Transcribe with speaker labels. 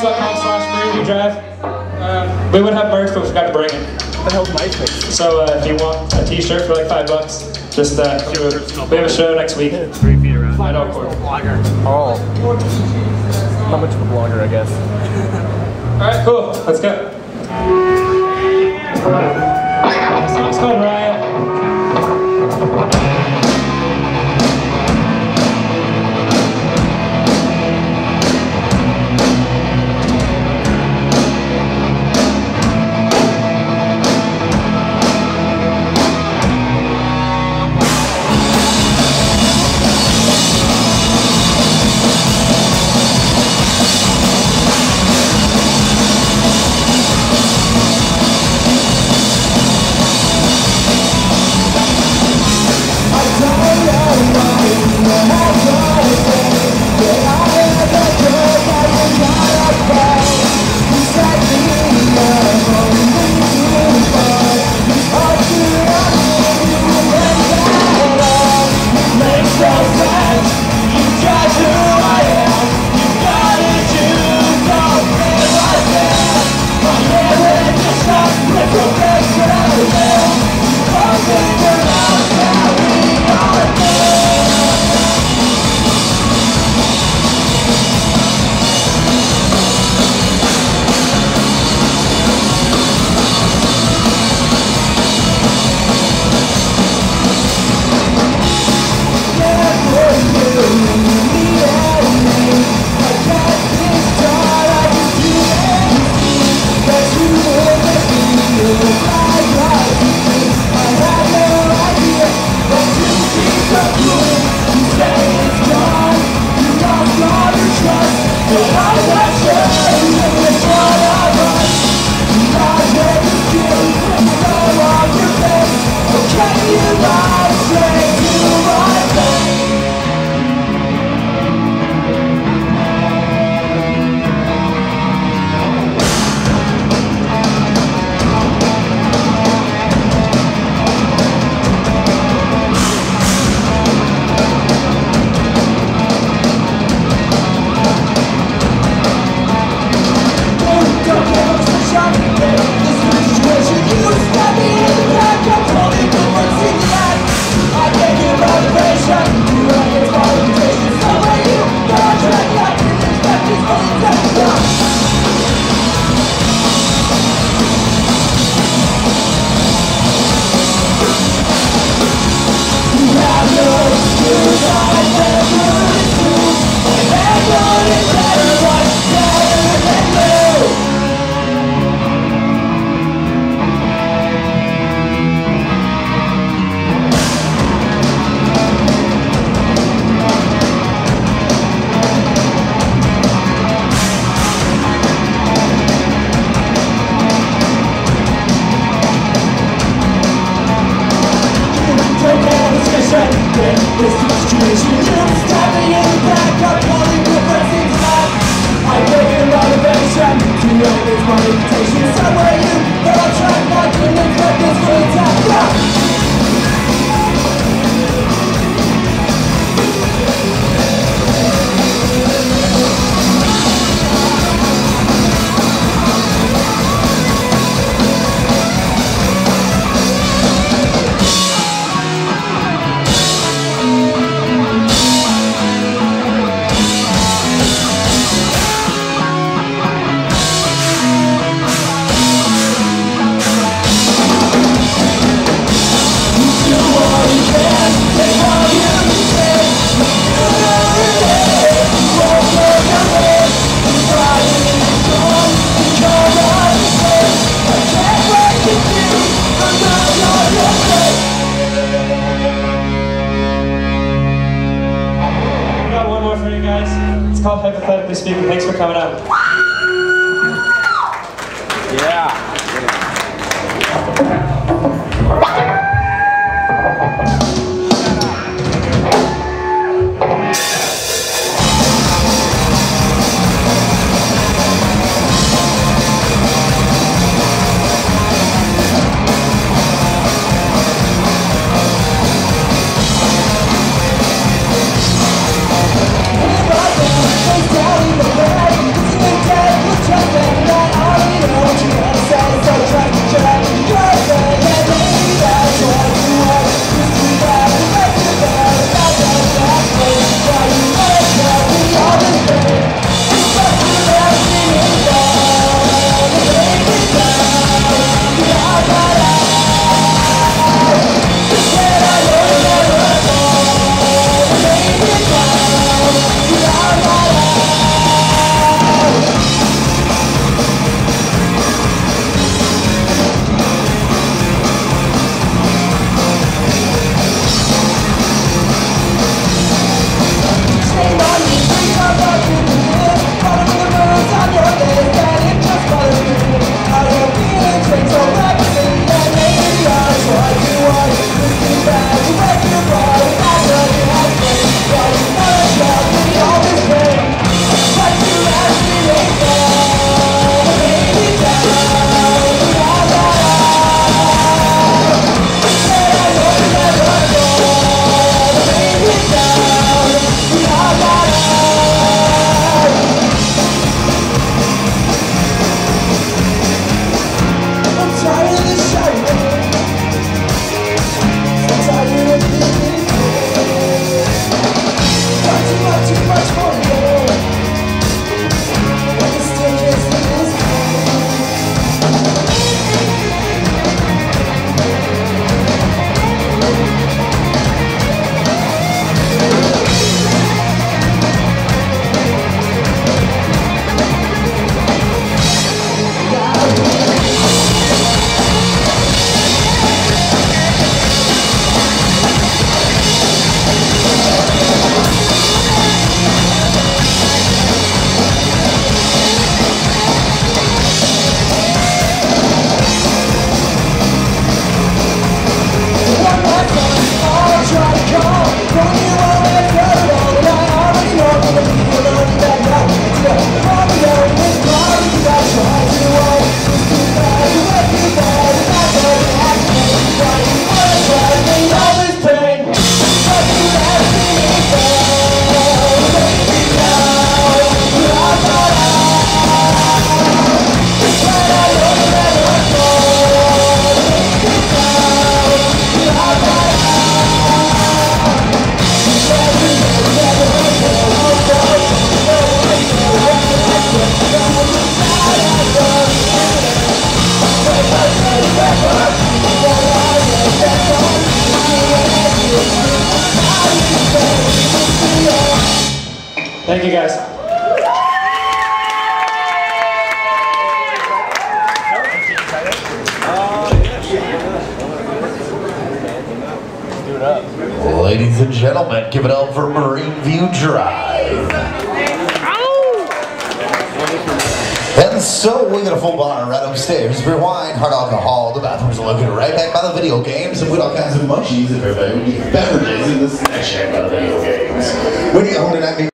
Speaker 1: MySpace.com/freewheeldrive. We would have merch, but we forgot to bring it.
Speaker 2: What the hell's MySpace?
Speaker 1: So if you want a t-shirt for like $5, just we have a show next week.
Speaker 2: 3 feet around.
Speaker 1: I know, court.
Speaker 2: Oh. Not much of a blogger, I guess.
Speaker 1: Alright, cool. Let's go. The song's called Riot. Called Hypothetically Speaking. Thanks for coming out.
Speaker 2: Yeah.
Speaker 3: Down in the bed, it's a new day.
Speaker 1: Thank you guys.
Speaker 3: Ladies and gentlemen, give it up for Marine View Drive. And so we got a full bar right upstairs for wine, hard alcohol. The bathrooms are located right back by the video games, and with all kinds of munchies and beverages in the section by the video games. What do you own it?